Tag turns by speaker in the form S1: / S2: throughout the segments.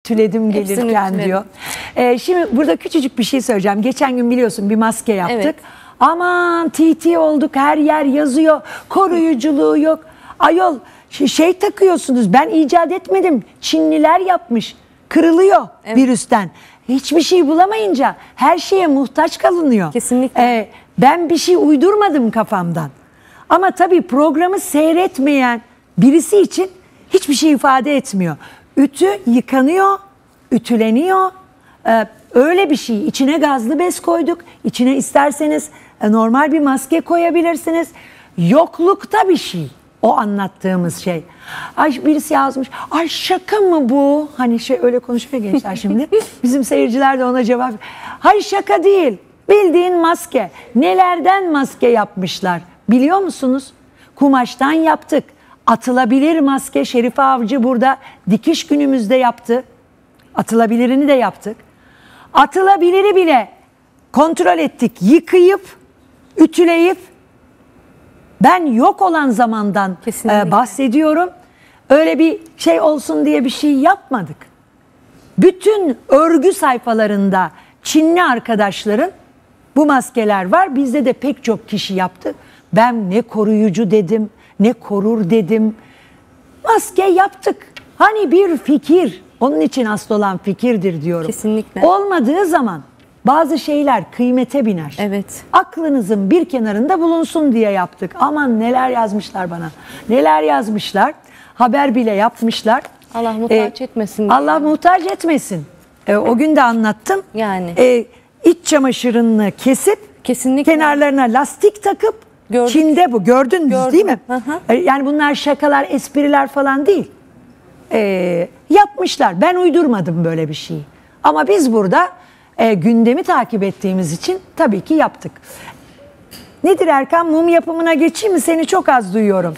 S1: ütüledim gelirken diyor. Şimdi burada küçücük bir şey söyleyeceğim. Geçen gün biliyorsun bir maske yaptık.
S2: Evet.
S1: Aman TT olduk, her yer yazıyor, koruyuculuğu yok. Ayol şey takıyorsunuz, ben icat etmedim, Çinliler yapmış, kırılıyor virüsten. Hiçbir şey bulamayınca her şeye muhtaç kalınıyor.
S2: Kesinlikle.
S1: Ben bir şey uydurmadım kafamdan. Ama tabii programı seyretmeyen birisi için hiçbir şey ifade etmiyor. Ütü yıkanıyor, ütüleniyor. Öyle bir şey. İçine gazlı bez koyduk. İçine isterseniz normal bir maske koyabilirsiniz. Yoklukta bir şey. O anlattığımız şey. Ay birisi yazmış. Ay şaka mı bu? Hani öyle konuşuyor gençler şimdi. Bizim seyirciler de ona cevap. Hayır şaka değil. Bildiğin maske. Nelerden maske yapmışlar? Biliyor musunuz? Kumaştan yaptık. Atılabilir maske. Şerife Avcı burada dikiş günümüzde yaptı. Atılabilirini de yaptık. Atılabiliri bile kontrol ettik. Yıkayıp, ütüleyip, ben yok olan zamandan bahsediyorum. Öyle bir şey olsun diye bir şey yapmadık. Bütün örgü sayfalarında Çinli arkadaşların bu maskeler var. Bizde de pek çok kişi yaptı. Ben ne koruyucu dedim, ne korur dedim. Maske yaptık. Hani bir fikir, onun için asıl olan fikirdir diyorum.
S2: Kesinlikle.
S1: Olmadığı zaman bazı şeyler kıymete biner.
S2: Evet.
S1: Aklınızın bir kenarında bulunsun diye yaptık. Aman neler yazmışlar bana. Neler yazmışlar. Haber bile yapmışlar.
S2: Allah muhtaç etmesin.
S1: Allah muhtaç etmesin. O gün de anlattım.
S2: Yani.
S1: İç çamaşırını kesip
S2: kesinlikle
S1: kenarlarına lastik takıp
S2: gördük.
S1: Çin'de bu. Gördünüz değil mi?
S2: Hı.
S1: Yani bunlar şakalar, espriler falan değil. Yapmışlar. Ben uydurmadım böyle bir şeyi. Ama biz burada gündemi takip ettiğimiz için tabii ki yaptık. Nedir Erkan? Mum yapımına geçeyim mi? Seni çok az duyuyorum.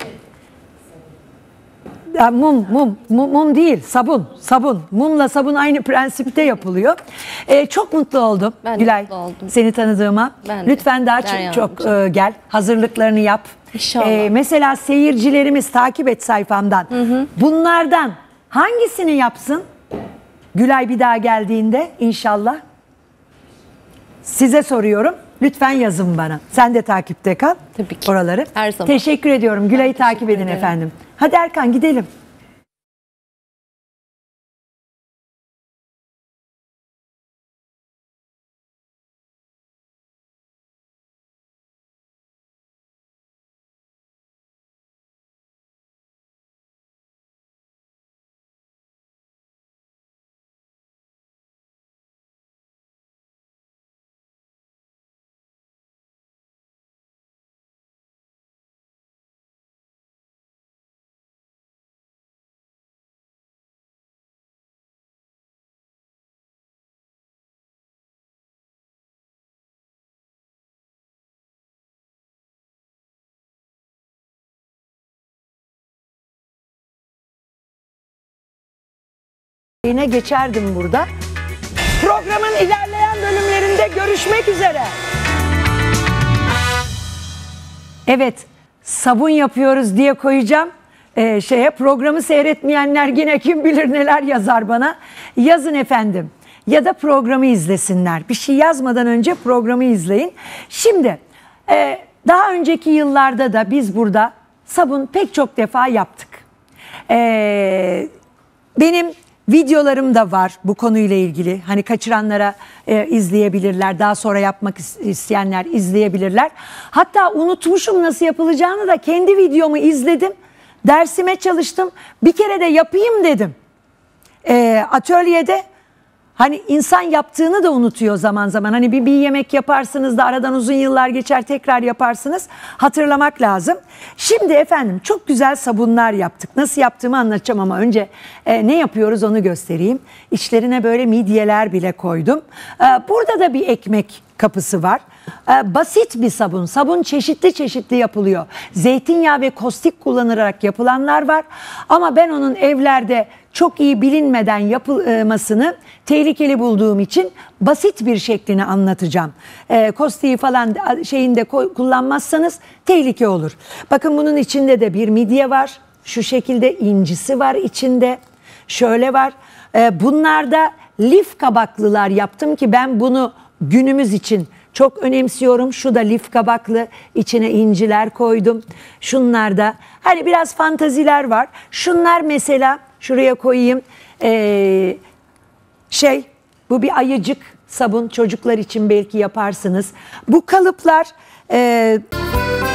S1: Ya mum değil, sabun. Mumla sabun aynı prensipte yapılıyor. Çok mutlu oldum Gülay.
S2: Mutlu oldum.
S1: Seni tanıdığıma. Lütfen daha çok gel. Hazırlıklarını yap.
S2: İnşallah.
S1: Mesela seyircilerimiz takip et sayfamdan. Bunlardan hangisini yapsın? Gülay bir daha geldiğinde inşallah. Size soruyorum. Lütfen yazın bana. Sen de takipte kal.
S2: Tabii ki.
S1: Oraları.
S2: Her zaman.
S1: Teşekkür ediyorum. Gülay'ı takip edin efendim. Hadi Erkan gidelim. Yine geçerdim burada. Programın ilerleyen bölümlerinde görüşmek üzere. Evet, sabun yapıyoruz diye koyacağım. Programı seyretmeyenler yine kim bilir neler yazar bana. Yazın efendim. Ya da programı izlesinler. Bir şey yazmadan önce programı izleyin. Şimdi daha önceki yıllarda da biz burada sabun pek çok defa yaptık. Benim videolarım da var bu konuyla ilgili. Hani kaçıranlara izleyebilirler. Daha sonra yapmak isteyenler izleyebilirler. Hatta unutmuşum nasıl yapılacağını da kendi videomu izledim. Dersime çalıştım. Bir kere de yapayım dedim. Atölyede hani insan yaptığını da unutuyor zaman zaman. Hani bir yemek yaparsınız da aradan uzun yıllar geçer tekrar yaparsınız. Hatırlamak lazım. Şimdi efendim çok güzel sabunlar yaptık. Nasıl yaptığımı anlatacağım ama önce ne yapıyoruz onu göstereyim. İçlerine böyle midyeler bile koydum. Burada da bir ekmek kapısı var. Basit bir sabun. Sabun çeşitli çeşitli yapılıyor. Zeytinyağı ve kostik kullanılarak yapılanlar var. Ama ben onun evlerde çok iyi bilinmeden yapılmasını tehlikeli bulduğum için basit bir şeklini anlatacağım. Kostiği falan şeyinde kullanmazsanız tehlike olur. Bakın bunun içinde de bir midye var. Şu şekilde incisi var içinde. Şöyle var. Bunlar da lif kabaklılar yaptım ki ben bunu günümüz için çok önemsiyorum. Şu da lif kabaklı, içine inciler koydum. Şunlar da hani biraz fantaziler var. Şunlar mesela şuraya koyayım. Bu bir ayıcık sabun, çocuklar için belki yaparsınız. Bu kalıplar